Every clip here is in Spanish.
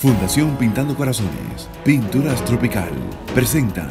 Fundación Pintando Corazones, Pinturas Tropical, presenta.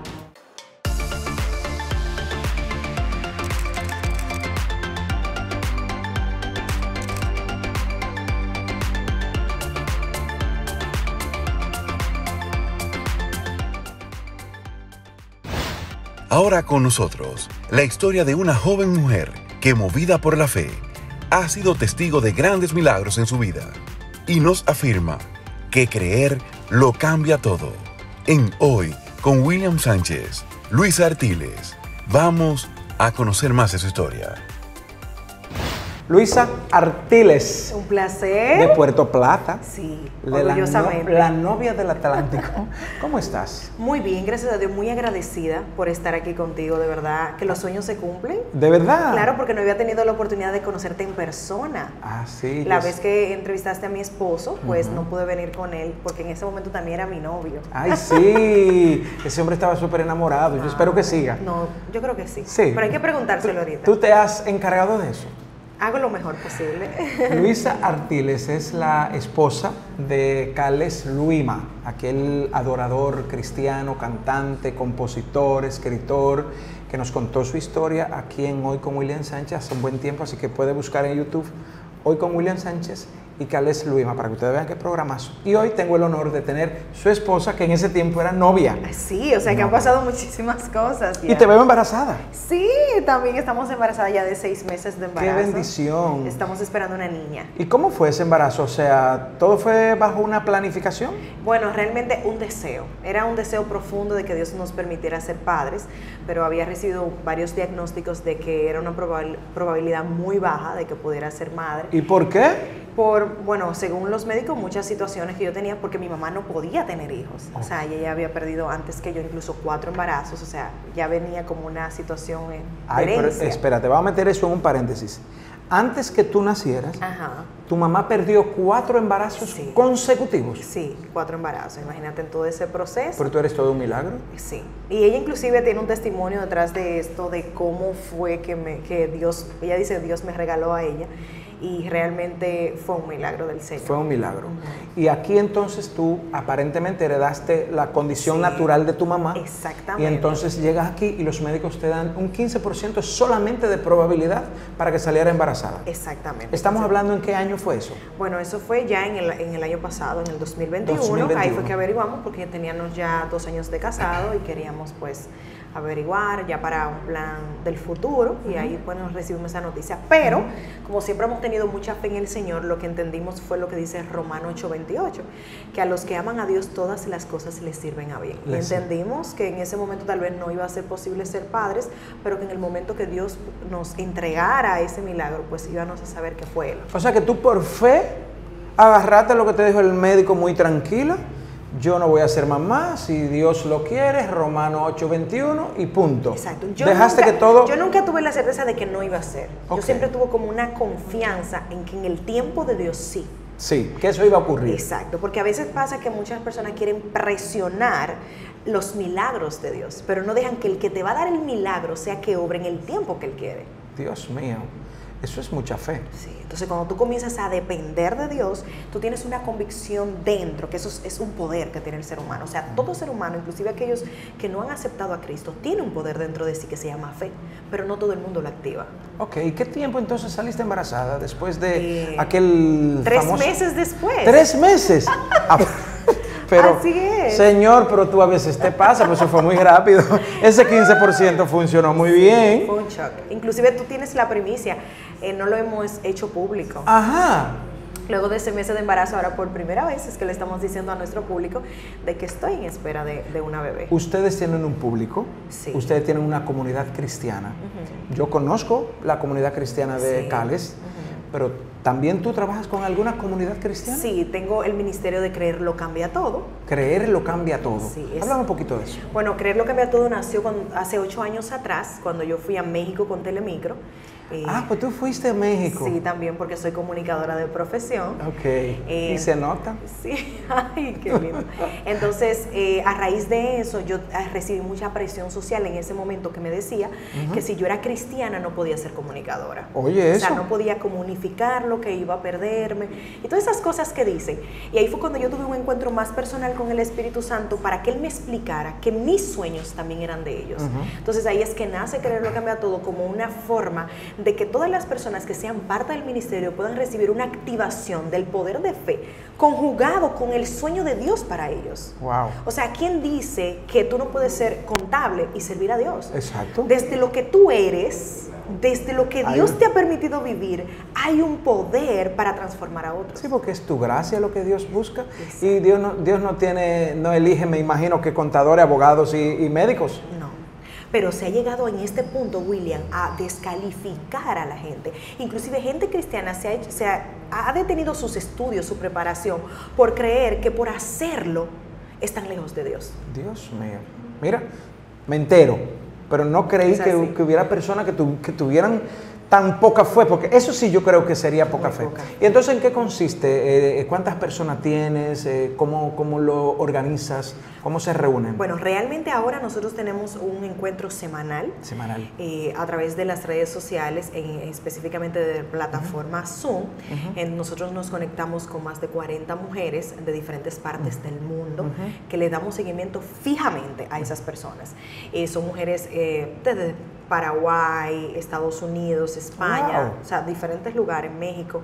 Ahora con nosotros, la historia de una joven mujer que, movida por la fe, ha sido testigo de grandes milagros en su vida y nos afirma que creer lo cambia todo. En Hoy con William Sánchez, Luisa Artiles, vamos a conocer más de su historia. Luisa Artiles. Un placer. De Puerto Plata. Sí, orgullosamente. La novia del Atlántico. ¿Cómo estás? Muy bien, gracias a Dios, muy agradecida por estar aquí contigo, de verdad, que los sueños se cumplen. ¿De verdad? Claro, porque no había tenido la oportunidad de conocerte en persona. Ah, sí. La vez que entrevistaste a mi esposo, pues no pude venir con él, porque en ese momento también era mi novio. Ay, sí. Ese hombre estaba súper enamorado. Yo espero que siga. No, yo creo que sí. Sí. Pero hay que preguntárselo ahorita. ¿Tú te has encargado de eso? Hago lo mejor posible. Luisa Artiles es la esposa de Cales Luima, aquel adorador cristiano, cantante, compositor, escritor, que nos contó su historia aquí en Hoy con William Sánchez hace un buen tiempo, así que puede buscar en YouTube Hoy con William Sánchez y Cales Luima para que ustedes vean qué programazo. Y hoy tengo el honor de tener su esposa, que en ese tiempo era novia. Sí, o sea que han pasado muchísimas cosas. Ya. Y te veo embarazada. Sí, también estamos embarazadas ya de 6 meses de embarazo. ¡Qué bendición! Estamos esperando una niña. ¿Y cómo fue ese embarazo? O sea, ¿todo fue bajo una planificación? Bueno, realmente un deseo. Era un deseo profundo de que Dios nos permitiera ser padres, pero había recibido varios diagnósticos de que era una probabilidad muy baja de que pudiera ser madre. ¿Y por qué? Bueno, según los médicos, muchas situaciones que yo tenía, porque mi mamá no podía tener hijos. O sea, ella ya había perdido antes que yo incluso 4 embarazos, o sea, ya venía como una situación de herencia. Pero espérate, vamos a meter eso en un paréntesis. Antes que tú nacieras, tu mamá perdió 4 embarazos consecutivos. Sí, 4 embarazos, imagínate en todo ese proceso. ¿Pero tú eres todo un milagro? Sí, y ella inclusive tiene un testimonio detrás de esto, de cómo fue que Dios, ella dice, Dios me regaló a ella. Y realmente fue un milagro del Señor. Fue un milagro. Y aquí entonces tú aparentemente heredaste la condición natural de tu mamá. Exactamente. Y entonces llegas aquí y los médicos te dan un 15% solamente de probabilidad para que saliera embarazada. Exactamente. ¿Estamos hablando en qué año fue eso? Bueno, eso fue ya en el año pasado, en el 2021. Ahí fue que averiguamos porque teníamos ya 2 años de casado y queríamos pues averiguar ya para un plan del futuro y ahí pues nos recibimos esa noticia. Pero como siempre hemos tenido mucha fe en el Señor, lo que entendimos fue lo que dice Romano 8:28, que a los que aman a Dios todas las cosas les sirven a bien. Y entendimos que en ese momento tal vez no iba a ser posible ser padres, pero que en el momento que Dios nos entregara ese milagro, pues íbamos a saber que fue Él. O sea que tú por fe agarraste lo que te dijo el médico muy tranquila. Yo no voy a ser mamá, si Dios lo quiere, Romano 8:21 y punto. Exacto. Yo nunca tuve la certeza de que no iba a ser. Yo siempre tuve como una confianza en que en el tiempo de Dios sí. Sí, que eso iba a ocurrir. Exacto, porque a veces pasa que muchas personas quieren presionar los milagros de Dios, pero no dejan que el que te va a dar el milagro sea que obre en el tiempo que Él quiere. Dios mío. Eso es mucha fe. Sí, entonces cuando tú comienzas a depender de Dios, tú tienes una convicción dentro, que eso es un poder que tiene el ser humano. O sea, todo ser humano, inclusive aquellos que no han aceptado a Cristo, tiene un poder dentro de sí que se llama fe, pero no todo el mundo lo activa. Ok, ¿y qué tiempo entonces saliste embarazada después de aquel 3 famoso... meses después. 3 meses. Pero, así es. Señor, pero tú a veces te pasa, pues eso fue muy rápido. Ese 15% funcionó muy bien. Fue un shock. Inclusive tú tienes la primicia, no lo hemos hecho público. Ajá. Luego de ese mes de embarazo, ahora por primera vez es que le estamos diciendo a nuestro público de que estoy en espera de una bebé. Ustedes tienen un público, sí. Ustedes tienen una comunidad cristiana. Yo conozco la comunidad cristiana de Cales, pero ¿también tú trabajas con alguna comunidad cristiana? Sí, tengo el ministerio de Creer lo Cambia Todo. Creer lo cambia todo. Sí, háblame un poquito de eso. Bueno, Creer lo Cambia Todo nació hace 8 años atrás, cuando yo fui a México con Telemicro. Pues tú fuiste a México. Sí, también porque soy comunicadora de profesión. Ok, ¿y se nota? Sí, ay, qué lindo. Entonces, a raíz de eso, yo recibí mucha presión social en ese momento que me decía que si yo era cristiana no podía ser comunicadora. Oye, eso. O sea, no podía comunicarlo, que iba a perderme, y todas esas cosas que dicen. Y ahí fue cuando yo tuve un encuentro más personal con el Espíritu Santo para que Él me explicara que mis sueños también eran de ellos. Entonces ahí es que nace Creer lo Cambia Todo, como una forma de que todas las personas que sean parte del ministerio puedan recibir una activación del poder de fe conjugado con el sueño de Dios para ellos. Wow. O sea, ¿quién dice que tú no puedes ser contable y servir a Dios? Exacto. Desde lo que tú eres, desde lo que Dios te ha permitido vivir, hay un poder para transformar a otros. Sí, porque es tu gracia lo que Dios busca. Exacto. Y Dios no elige, me imagino, que contadores, abogados y médicos. No. Pero se ha llegado en este punto, William, a descalificar a la gente. Inclusive gente cristiana ha detenido sus estudios, su preparación, por creer que por hacerlo están lejos de Dios. Dios mío. Mira, me entero, pero no creí que hubiera personas que tuvieran tan poca fe, porque eso sí yo creo que sería poca fe. ¿Y entonces en qué consiste? ¿Cuántas personas tienes? ¿Cómo lo organizas? ¿Cómo se reúnen? Bueno, realmente ahora nosotros tenemos un encuentro semanal. A través de las redes sociales, específicamente de la plataforma Zoom. Nosotros nos conectamos con más de 40 mujeres de diferentes partes del mundo que le damos seguimiento fijamente a esas personas. Son mujeres desde Paraguay, Estados Unidos, España, o sea, diferentes lugares, México.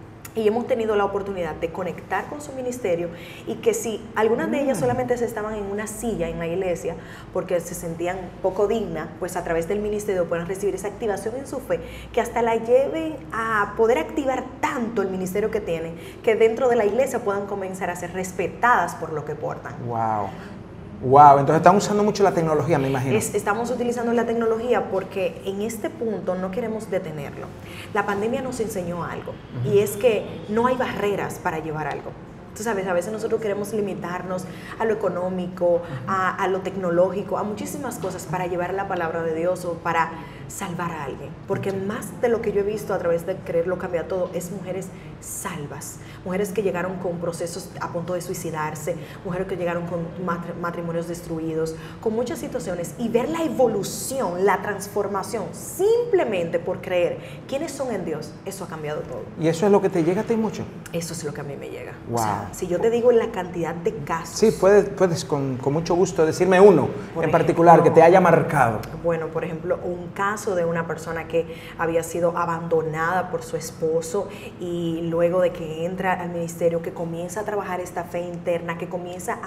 Y hemos tenido la oportunidad de conectar con su ministerio, y que si algunas de ellas solamente se estaban en una silla en la iglesia porque se sentían poco dignas, pues a través del ministerio puedan recibir esa activación en su fe, que hasta la lleven a poder activar tanto el ministerio que tienen, que dentro de la iglesia puedan comenzar a ser respetadas por lo que portan. ¡Wow! Wow, entonces están usando mucho la tecnología, me imagino. Estamos utilizando la tecnología porque en este punto no queremos detenerlo. La pandemia nos enseñó algo, y es que no hay barreras para llevar algo. Tú sabes, a veces nosotros queremos limitarnos a lo económico, a lo tecnológico, a muchísimas cosas para llevar la palabra de Dios o para salvar a alguien. Porque más de lo que yo he visto a través de Creer lo Cambia Todo es mujeres salvas, mujeres que llegaron con procesos a punto de suicidarse, mujeres que llegaron con matrimonios destruidos, con muchas situaciones, y ver la evolución, la transformación, simplemente por creer quiénes son en Dios. Eso ha cambiado todo. ¿Y eso es lo que te llega a ti mucho? Eso es lo que a mí me llega. Wow. O sea, si yo te digo la cantidad de casos. Sí, puedes con mucho gusto decirme uno en particular que te haya marcado. Bueno, por ejemplo, un caso de una persona que había sido abandonada por su esposo, y luego de que entra al ministerio, que comienza a trabajar esta fe interna, que comienza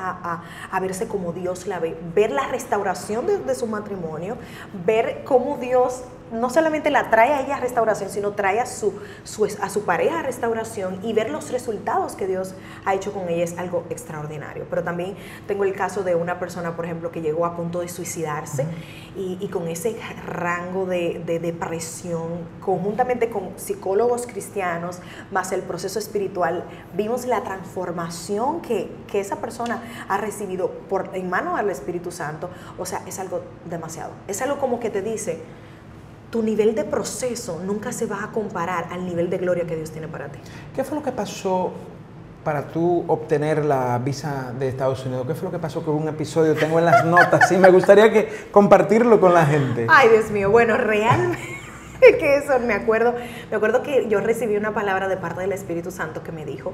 a verse como Dios la ve, ver la restauración de su matrimonio, ver cómo Dios no solamente la trae a ella a restauración, sino trae a su pareja a restauración, y ver los resultados que Dios ha hecho con ella es algo extraordinario. Pero también tengo el caso de una persona, por ejemplo, que llegó a punto de suicidarse, y con ese rango de depresión, conjuntamente con psicólogos cristianos, más el proceso espiritual, vimos la transformación que esa persona ha recibido en mano del Espíritu Santo. O sea, es algo demasiado. Es algo como que te dice, tu nivel de proceso nunca se va a comparar al nivel de gloria que Dios tiene para ti. ¿Qué fue lo que pasó para tú obtener la visa de Estados Unidos? ¿Qué fue lo que pasó? Que hubo un episodio, tengo en las notas, y me gustaría compartirlo con la gente. Ay, Dios mío, bueno, realmente que eso me acuerdo que yo recibí una palabra de parte del Espíritu Santo que me dijo,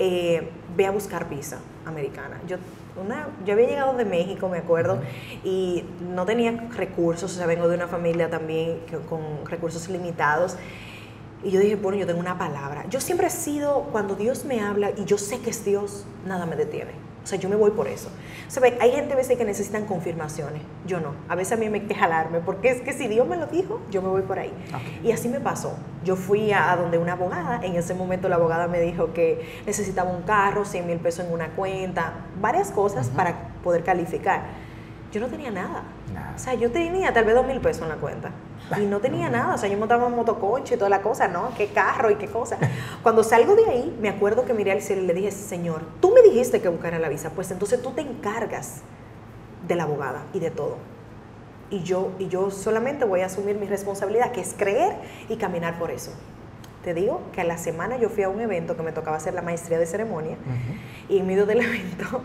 ve a buscar visa americana. Yo había llegado de México, me acuerdo, y no tenía recursos, o sea, vengo de una familia también con recursos limitados, y yo dije, bueno, yo tengo una palabra. Yo siempre he sido, cuando Dios me habla y yo sé que es Dios, nada me detiene. O sea, yo me voy por eso. ¿Sabe? Hay gente a veces que necesitan confirmaciones. Yo no. A veces a mí me hay que jalarme, porque es que si Dios me lo dijo, yo me voy por ahí. Okay. Y así me pasó. Yo fui a donde una abogada. En ese momento la abogada me dijo que necesitaba un carro, 100,000 pesos en una cuenta, varias cosas para poder calificar. Yo no tenía nada. O sea, yo tenía tal vez 2,000 pesos en la cuenta. Y no tenía nada. O sea, yo montaba en motoconcho y toda la cosa, ¿no? Qué carro y qué cosa. Cuando salgo de ahí, me acuerdo que miré al cielo y le dije, Señor, tú me dijiste que buscara la visa, pues entonces tú te encargas de la abogada y de todo. y yo solamente voy a asumir mi responsabilidad, que es creer y caminar por eso. Te digo que a la semana yo fui a un evento que me tocaba hacer la maestría de ceremonia, y en medio del evento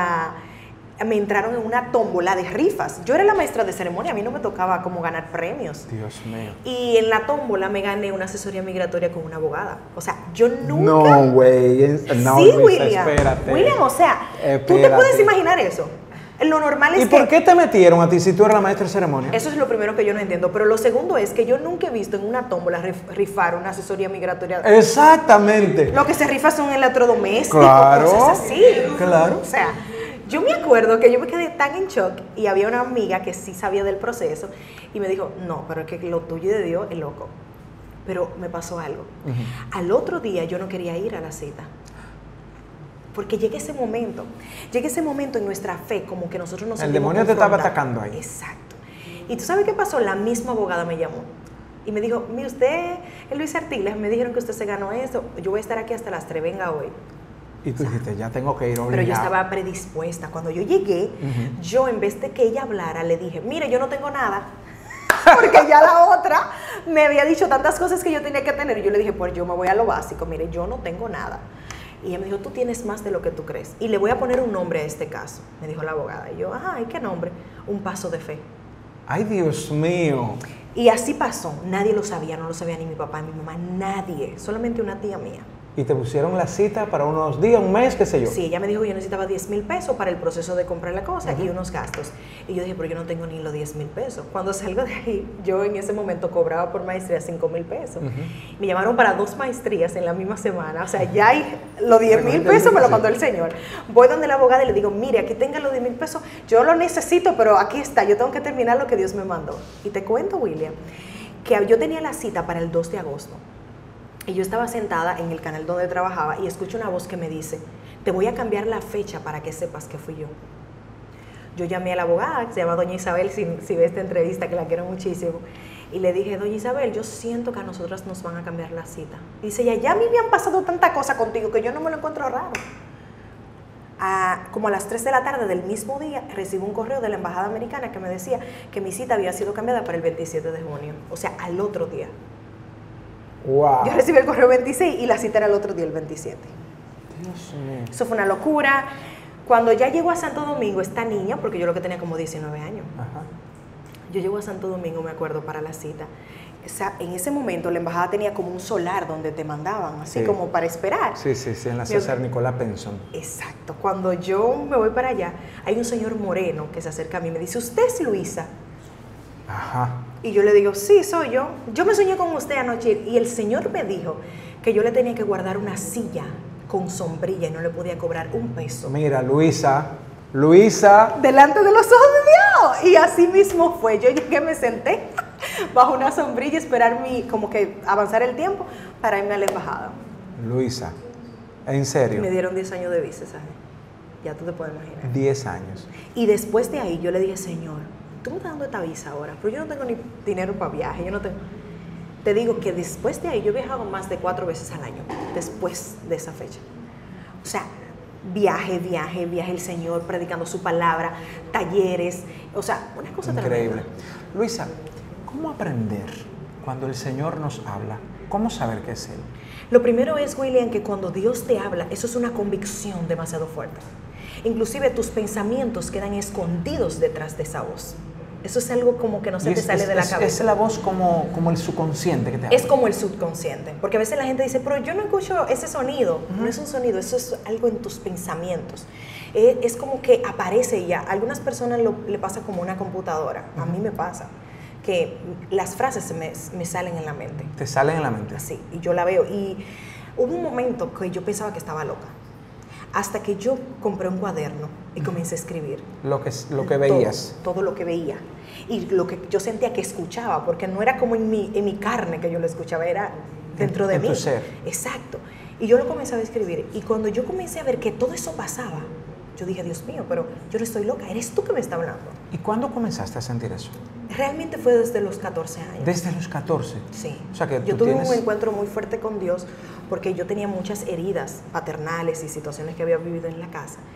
me entraron en una tómbola de rifas. Yo era la maestra de ceremonia, a mí no me tocaba como ganar premios. Dios mío. Y en la tómbola me gané una asesoría migratoria con una abogada. O sea, yo nunca... No, güey. No, sí, Luisa, William. espérate. William, o sea, Espérate. ¿tú te puedes imaginar eso? Lo normal es ¿Y por qué te metieron a ti si tú eres la maestra de ceremonia? Eso es lo primero que yo no entiendo. Pero lo segundo es que yo nunca he visto en una tómbola rifar una asesoría migratoria. Exactamente. Lo que se rifa son electrodomésticos, Claro. cosas así. Claro. O sea, yo me acuerdo que yo me quedé tan en shock y había una amiga que sí sabía del proceso y me dijo, no, pero es que lo tuyo de Dios es loco. Pero me pasó algo. Al otro día yo no quería ir a la cita. Porque llega ese momento en nuestra fe, como que nosotros nos El demonio te estaba atacando ahí. Exacto. Y tú sabes qué pasó, la misma abogada me llamó y me dijo, mire usted, Luis Artiles, me dijeron que usted se ganó eso, yo voy a estar aquí hasta las 3, venga hoy. Y tú dijiste, ya tengo que ir obligado. Pero yo estaba predispuesta. Cuando yo llegué, yo en vez de que ella hablara, le dije, mire, yo no tengo nada. Porque ya la otra me había dicho tantas cosas que yo tenía que tener. Y yo le dije, pues yo me voy a lo básico, mire, yo no tengo nada. Y ella me dijo, tú tienes más de lo que tú crees. Y le voy a poner un nombre a este caso, me dijo la abogada. Y yo, ajá, ¿y qué nombre? Un paso de fe. Ay, Dios mío. Y así pasó. Nadie lo sabía, no lo sabía ni mi papá ni mi mamá, nadie. Solamente una tía mía. Y te pusieron la cita para unos días, un mes, qué sé yo. Sí, ella me dijo que yo necesitaba 10,000 pesos para el proceso de comprar la cosa y unos gastos. Y yo dije, pero yo no tengo ni los 10,000 pesos. Cuando salgo de ahí, yo en ese momento cobraba por maestría 5,000 pesos. Me llamaron para 2 maestrías en la misma semana. O sea, ya hay los 10,000 pesos me lo mandó el señor. Voy donde la abogada y le digo, mire, aquí tenga los 10,000 pesos. Yo lo necesito, pero aquí está. Yo tengo que terminar lo que Dios me mandó. Y te cuento, William, que yo tenía la cita para el 2 de agosto. Y yo estaba sentada en el canal donde trabajaba y escucho una voz que me dice, te voy a cambiar la fecha para que sepas que fui yo. Yo llamé a la abogada, que se llama doña Isabel, si ve esta entrevista, que la quiero muchísimo, y le dije, doña Isabel, yo siento que a nosotras nos van a cambiar la cita. Y dice, ya a mí me han pasado tanta cosa contigo que yo no me lo encuentro raro. Como a las 3 de la tarde del mismo día, recibo un correo de la embajada americana que me decía que mi cita había sido cambiada para el 27 de junio, o sea, al otro día. Wow. Yo recibí el correo 26 y la cita era el otro día, el 27. Dios mío. Eso fue una locura. Cuando ya llego a Santo Domingo, esta niña, porque yo lo que tenía como 19 años, yo llego a Santo Domingo, me acuerdo, para la cita. En ese momento la embajada tenía como un solar donde te mandaban, así como para esperar. Sí, en la César Nicolás Penson. Exacto. Cuando yo me voy para allá, hay un señor moreno que se acerca a mí y me dice, ¿usted es Luisa? Ajá. Y yo le digo, sí, soy yo. Yo me soñé con usted anoche y el señor me dijo que yo le tenía que guardar una silla con sombrilla y no le podía cobrar un peso. Mira, Luisa. Delante de los ojos de Dios. Y así mismo fue. Yo llegué, me senté bajo una sombrilla y esperar como que avanzar el tiempo para irme a la embajada. Luisa, ¿en serio? Me dieron 10 años de visa, ¿sabes? Ya tú te puedes imaginar. 10 años. Y después de ahí yo le dije, Señor, tú me estás dando esta visa ahora, pero yo no tengo ni dinero para viaje, yo no tengo... Te digo que después de ahí yo he viajado más de 4 veces al año, después de esa fecha. O sea, viaje, el Señor predicando su palabra, talleres, o sea, una cosa increíble. tremenda. Luisa, ¿cómo aprender cuando el Señor nos habla? ¿Cómo saber que es Él? Lo primero es, William, que cuando Dios te habla, eso es una convicción demasiado fuerte. Inclusive tus pensamientos quedan escondidos detrás de esa voz. Eso es algo como que no se te sale de la cabeza. Es la voz como el subconsciente que te habla. Es como el subconsciente, porque a veces la gente dice, pero yo no escucho ese sonido. No es un sonido, eso es algo en tus pensamientos. Es como que aparece ya. A algunas personas le pasa como una computadora. A mí me pasa que las frases me salen en la mente. ¿Te salen en la mente? Sí, y yo la veo. Y hubo un momento que yo pensaba que estaba loca. Hasta que yo compré un cuaderno y comencé a escribir. Lo que veías. Todo lo que veía. Y lo que yo sentía que escuchaba, porque no era como en mi carne que yo lo escuchaba, era dentro de mí. En tu ser. Exacto. Y yo lo comencé a escribir. Y cuando yo comencé a ver que todo eso pasaba, yo dije, Dios mío, pero yo no estoy loca, eres tú que me estás hablando. ¿Y cuándo comenzaste a sentir eso? Realmente fue desde los 14 años. ¿Desde los 14? Sí. O sea que yo tuve un encuentro muy fuerte con Dios porque yo tenía muchas heridas paternales y situaciones que había vivido en la casa.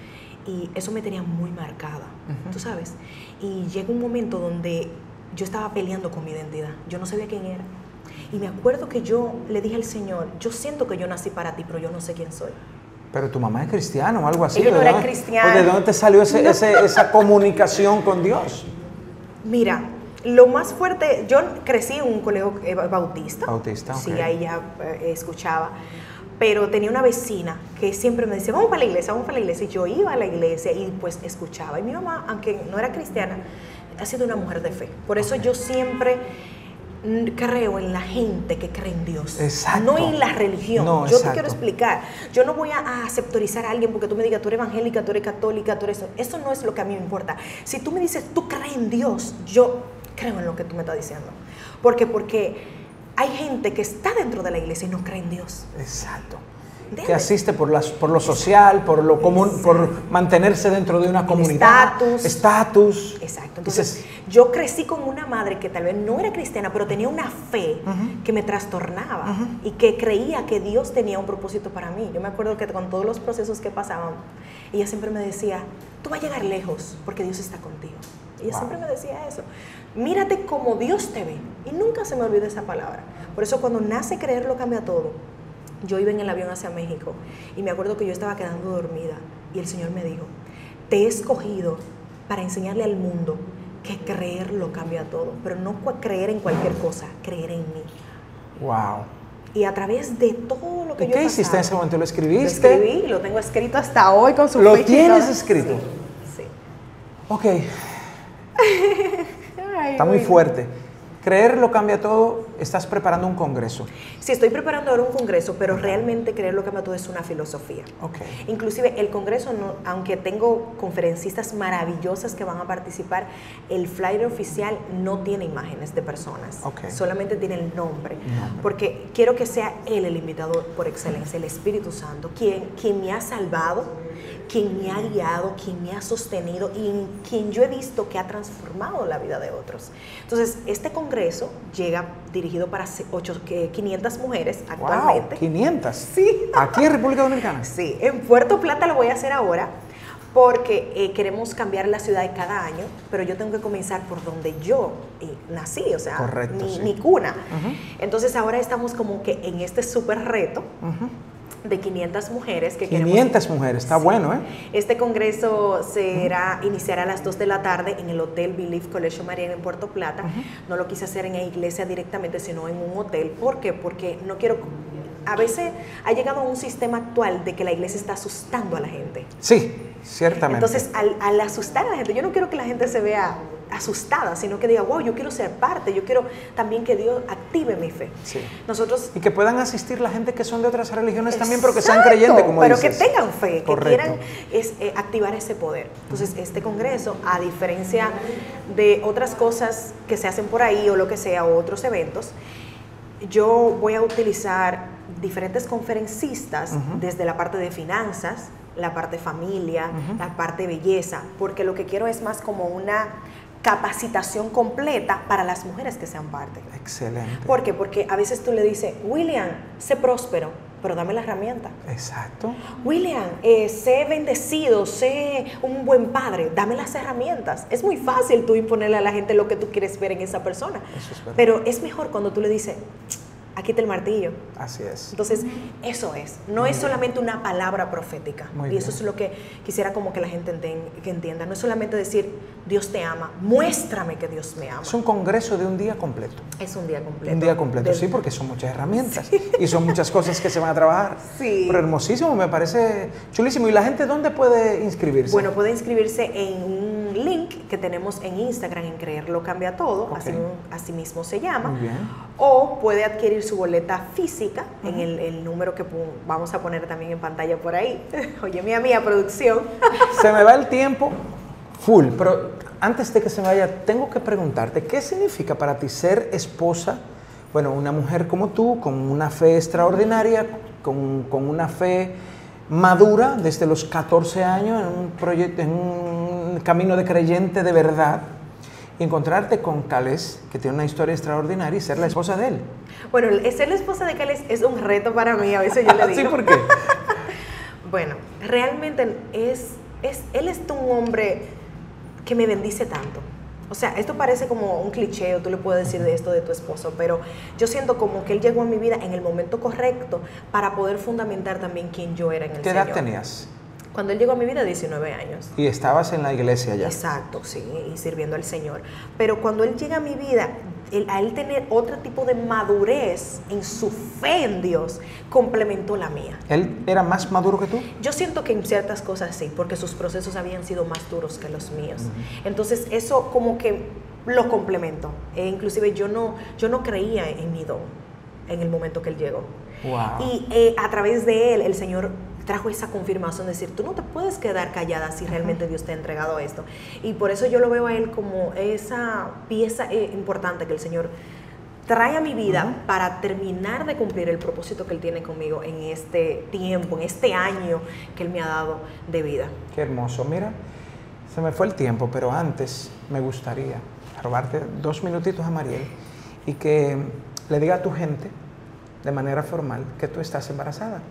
y eso me tenía muy marcada, tú sabes. Y llegó un momento donde yo estaba peleando con mi identidad, yo no sabía quién era. Y me acuerdo que yo le dije al Señor, yo siento que yo nací para ti, pero yo no sé quién soy. Pero tu mamá es cristiana o algo así, Ella no ¿verdad? era cristiana. ¿De dónde te salió esa comunicación con Dios? Mira, lo más fuerte, yo crecí en un colegio bautista. Bautista, ok. Sí, ahí ya escuchaba. Pero tenía una vecina que siempre me decía, vamos para la iglesia, vamos para la iglesia. Y yo iba a la iglesia y pues escuchaba. Y mi mamá, aunque no era cristiana, ha sido una mujer de fe. Por eso yo siempre creo en la gente que cree en Dios. Exacto. No en la religión. No, yo exacto. te quiero explicar. Yo no voy a aceptorizar a alguien porque tú me digas, tú eres evangélica, tú eres católica, tú eres eso. Eso no es lo que a mí me importa. Si tú me dices, tú crees en Dios, yo creo en lo que tú me estás diciendo. Porque hay gente que está dentro de la iglesia y no cree en Dios. Exacto. ¿Entiendes? Que asiste por lo social, por lo común, por mantenerse dentro de una comunidad. Estatus. Exacto. Entonces, yo crecí con una madre que tal vez no era cristiana, pero tenía una fe que me trastornaba y que creía que Dios tenía un propósito para mí. Yo me acuerdo que con todos los procesos que pasaban, ella siempre me decía, tú vas a llegar lejos porque Dios está contigo. Ella siempre me decía eso. Mírate como Dios te ve. Y nunca se me olvida esa palabra. Por eso cuando nace Creer lo cambia todo, yo iba en el avión hacia México y me acuerdo que yo estaba quedando dormida y el Señor me dijo, te he escogido para enseñarle al mundo que creer lo cambia todo, pero no creer en cualquier cosa, creer en mí. Wow. Y a través de todo lo que yo he pasado. ¿Qué hiciste en ese momento? ¿Lo escribiste? Lo escribí, lo tengo escrito hasta hoy con su fecha. ¿Lo tienes escrito? Sí. Ok. Está muy fuerte. Creer lo cambia todo. Estás preparando un congreso. Sí, estoy preparando ahora un congreso, pero realmente Creer lo cambia todo es una filosofía. Okay. Inclusive el congreso, aunque tengo conferencistas maravillosas que van a participar, el flyer oficial no tiene imágenes de personas. Okay. Solamente tiene el nombre. Porque quiero que sea Él el invitado por excelencia, el Espíritu Santo, quien me ha salvado, quien me ha guiado, quien me ha sostenido y quien yo he visto que ha transformado la vida de otros. Entonces, este congreso llega dirigido para 500 mujeres actualmente. Wow, 500. Sí. ¿Aquí en República Dominicana? Sí, en Puerto Plata lo voy a hacer ahora porque queremos cambiar la ciudad de cada año, pero yo tengo que comenzar por donde yo nací, o sea, correcto, mi cuna. Entonces ahora estamos como que en este súper reto de 500 mujeres que 500 mujeres, está bueno, ¿eh? Este congreso iniciará a las 2 de la tarde en el Hotel Belief Colegio Mariana en Puerto Plata. No lo quise hacer en la iglesia directamente, sino en un hotel. ¿Por qué? Porque no quiero... A veces ha llegado a un sistema actual de que la iglesia está asustando a la gente. Sí, ciertamente. Entonces, al asustar a la gente, yo no quiero que la gente se vea asustada, sino que diga, wow, yo quiero ser parte, yo quiero también que Dios active mi fe. Sí. Nosotros... Y que puedan asistir la gente que son de otras religiones también, pero que sean creyentes, como pero dices. Que tengan fe, correcto, que quieran activar ese poder. Entonces, este congreso, a diferencia de otras cosas que se hacen por ahí o lo que sea, o otros eventos, yo voy a utilizar diferentes conferencistas desde la parte de finanzas, la parte familia, la parte belleza, porque lo que quiero es más como una capacitación completa para las mujeres que sean parte. Excelente. ¿Por qué? Porque a veces tú le dices, William, sé próspero, pero dame la herramienta. Exacto. William, sé bendecido, sé un buen padre, dame las herramientas. Es muy fácil tú imponerle a la gente lo que tú quieres ver en esa persona. Eso es verdad. Pero es mejor cuando tú le dices, aquí está el martillo. Así es. Entonces, eso es. No es solamente una palabra profética. Muy y eso es lo que quisiera como que la gente entienda. No es solamente decir, Dios te ama. Muéstrame que Dios me ama. Es un congreso de un día completo. Es un día completo. Un día completo, sí, porque son muchas herramientas y son muchas cosas que se van a trabajar. Sí. Pero hermosísimo, me parece chulísimo. ¿Y la gente dónde puede inscribirse? Bueno, puede inscribirse en un link que tenemos en Instagram, en Creer lo cambia todo, Okay. así mismo se llama. Muy bien. O puede adquirir su boleta física en el número que vamos a poner también en pantalla por ahí. Oye, mía, producción. Se me va el tiempo full, pero antes de que se me vaya, tengo que preguntarte, ¿qué significa para ti ser esposa? Bueno, una mujer como tú, con una fe extraordinaria, con una fe madura desde los 14 años en un camino de creyente de verdad, y encontrarte con Cales, que tiene una historia extraordinaria, y ser la esposa de él. Bueno, ser la esposa de Cales es un reto para mí, a veces yo le digo. ¿Sí? ¿Por qué? Bueno, realmente es él es un hombre que me bendice tanto. O sea, esto parece como un cliché, o tú le puedes decir de esto de tu esposo, pero yo siento como que él llegó a mi vida en el momento correcto para poder fundamentar también quién yo era en el Señor. ¿Qué edad tenías? Cuando él llegó a mi vida, 19 años. ¿Y estabas en la iglesia ya? Exacto, sí, y sirviendo al Señor. Pero cuando él llega a mi vida, a él tener otro tipo de madurez en su fe en Dios, complementó la mía. ¿Él era más maduro que tú? Yo siento que en ciertas cosas sí, porque sus procesos habían sido más duros que los míos. Entonces eso como que lo complementó. Inclusive yo no creía en mi don en el momento que él llegó. Wow. Y a través de él, el Señor trajo esa confirmación de decir, tú no te puedes quedar callada si realmente Dios te ha entregado esto. Y por eso yo lo veo a él como esa pieza importante que el Señor trae a mi vida para terminar de cumplir el propósito que Él tiene conmigo en este tiempo, en este año que Él me ha dado de vida. Qué hermoso. Mira, se me fue el tiempo, pero antes me gustaría robarte 2 minutitos a Mariel y que le diga a tu gente de manera formal que tú estás embarazada.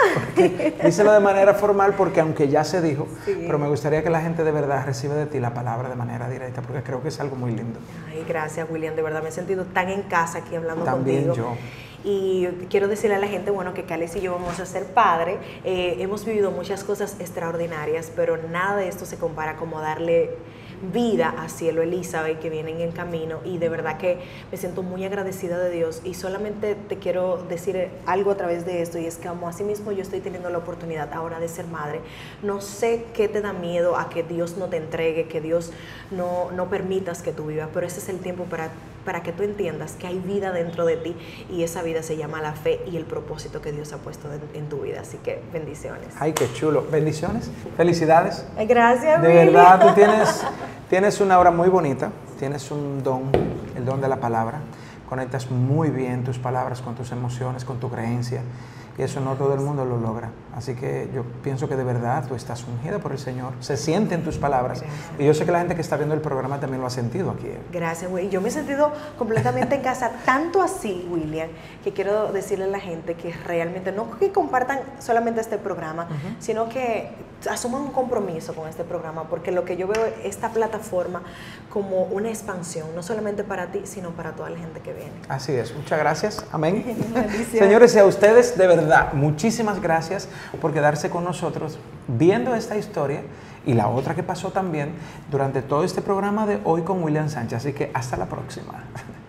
Díselo de manera formal porque aunque ya se dijo, pero me gustaría que la gente de verdad reciba de ti la palabra de manera directa porque creo que es algo muy lindo. Ay, gracias, William, de verdad me he sentido tan en casa aquí hablando También contigo. Yo. Y quiero decirle a la gente, bueno, que Cales y yo vamos a ser padres. Hemos vivido muchas cosas extraordinarias, pero nada de esto se compara como darle vida a Cielo Elizabeth, que vienen en camino, y de verdad que me siento muy agradecida de Dios, y solamente te quiero decir algo a través de esto, y es que como así mismo yo estoy teniendo la oportunidad ahora de ser madre, no sé qué te da miedo a que Dios no te entregue, que Dios no permitas que tú vivas, pero ese es el tiempo para que tú entiendas que hay vida dentro de ti, y esa vida se llama la fe y el propósito que Dios ha puesto en tu vida, así que bendiciones. Ay, qué chulo. Bendiciones, felicidades. Gracias, de William. verdad, tú tienes una obra muy bonita, tienes un don, el don de la palabra, conectas muy bien tus palabras con tus emociones, con tu creencia, y eso no todo el mundo lo logra. Así que yo pienso que de verdad tú estás ungida por el Señor, se siente en tus palabras. Gracias. Y yo sé que la gente que está viendo el programa también lo ha sentido aquí. Gracias, William. Yo me he sentido completamente en casa, tanto así, William, que quiero decirle a la gente que realmente no que compartan solamente este programa, sino que asuman un compromiso con este programa, porque lo que yo veo esta plataforma como una expansión, no solamente para ti, sino para toda la gente que viene. Así es, muchas gracias, amén. Señores, y a ustedes de verdad, muchísimas gracias por quedarse con nosotros viendo esta historia y la otra que pasó también durante todo este programa de hoy con William Sánchez, así que hasta la próxima.